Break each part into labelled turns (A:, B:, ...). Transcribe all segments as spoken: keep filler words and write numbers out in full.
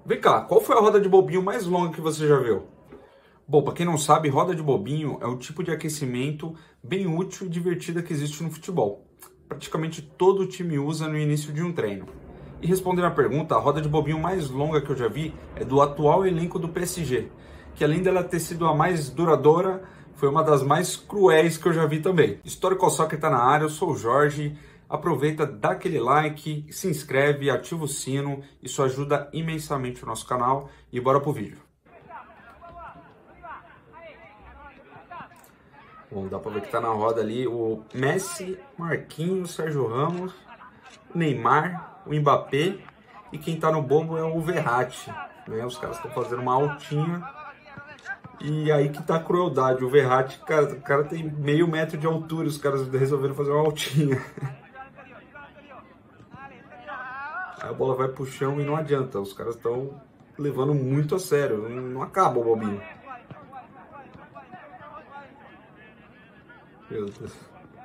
A: Vem cá, qual foi a roda de bobinho mais longa que você já viu? Bom, para quem não sabe, roda de bobinho é o tipo de aquecimento bem útil e divertido que existe no futebol. Praticamente todo time usa no início de um treino. E respondendo à pergunta, a roda de bobinho mais longa que eu já vi é do atual elenco do P S G, que além dela ter sido a mais duradoura, foi uma das mais cruéis que eu já vi também. Histórico Soccer tá na área, eu sou o Jorge. Aproveita, dá aquele like, se inscreve, ativa o sino, isso ajuda imensamente o nosso canal e bora pro vídeo. Bom, dá pra ver que tá na roda ali o Messi, Marquinhos, Sérgio Ramos, Neymar, o Mbappé e quem tá no bobo é o Verratti, né? Os caras estão fazendo uma altinha e aí que tá a crueldade. O Verratti, cara, o cara tem meio metro de altura, os caras resolveram fazer uma altinha. Aí a bola vai pro chão e não adianta, os caras estão levando muito a sério, não, não acaba o bobinho. Meu Deus.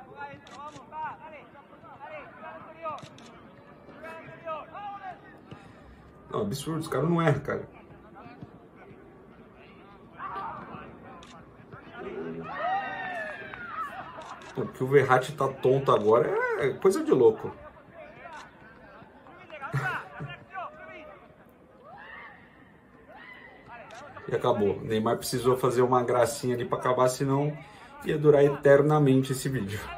A: Não, absurdo, os caras não erram, cara. O que o Verratti tá tonto agora é coisa de louco. E acabou. Neymar precisou fazer uma gracinha ali para acabar, senão ia durar eternamente esse vídeo.